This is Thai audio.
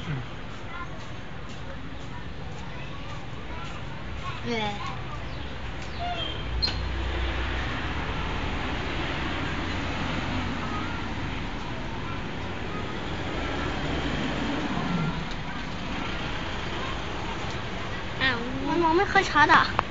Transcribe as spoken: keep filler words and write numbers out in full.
เลยอ้าวมันมองไม่ค่อยชัดอ่ะ